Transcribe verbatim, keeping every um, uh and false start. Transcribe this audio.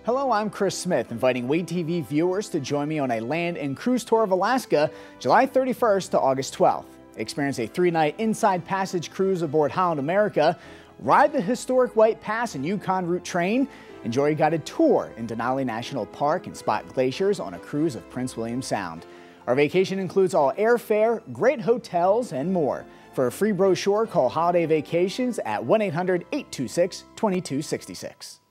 Hello, I'm Chris Smith, inviting Wade T V viewers to join me on a land and cruise tour of Alaska, July thirty-first to August twelfth. Experience a three-night inside passage cruise aboard Holland America, ride the historic White Pass and Yukon Route train, enjoy a guided tour in Denali National Park and spot glaciers on a cruise of Prince William Sound. Our vacation includes all airfare, great hotels, and more. For a free brochure, call Holiday Vacations at one eight hundred, eight two six, two two six six.